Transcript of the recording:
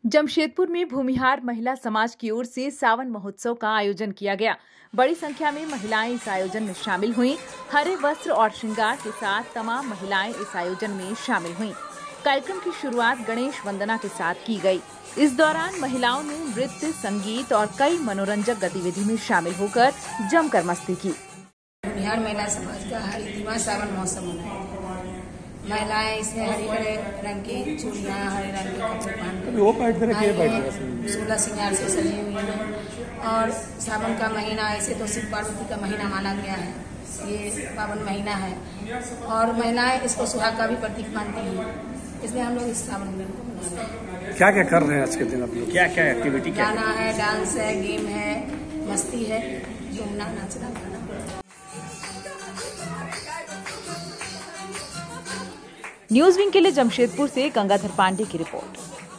जमशेदपुर में भूमिहार महिला समाज की ओर से सावन महोत्सव का आयोजन किया गया। बड़ी संख्या में महिलाएं इस आयोजन में शामिल हुईं। हरे वस्त्र और श्रृंगार के साथ तमाम महिलाएं इस आयोजन में शामिल हुईं। कार्यक्रम की शुरुआत गणेश वंदना के साथ की गई। इस दौरान महिलाओं ने नृत्य, संगीत और कई मनोरंजक गतिविधि में शामिल होकर जमकर मस्ती की। भूमिहार महिला समाज का हरिदिवा सावन महोत्सव मनाया। महिलाएं इसमें हरे रंग की चूड़ियां, हरे रंग के कपड़े पहन 16 श्रृंगार से सजी हुई है। और सावन का महीना ऐसे तो शिव पार्वती का महीना माना गया है, ये पावन महीना है और महिलाएं इसको सुहाग का भी प्रतीक मानती हैं। इसलिए हम लोग इस सावन में मना रहे हैं। क्या क्या कर रहे हैं आज के दिन? आप लोग क्या क्या एक्टिविटी? गाना है, डांस है, गेम है, मस्ती है, घूमना, नाचना, गाना। न्यूज़ विंग के लिए जमशेदपुर से गंगाधर पांडे की रिपोर्ट।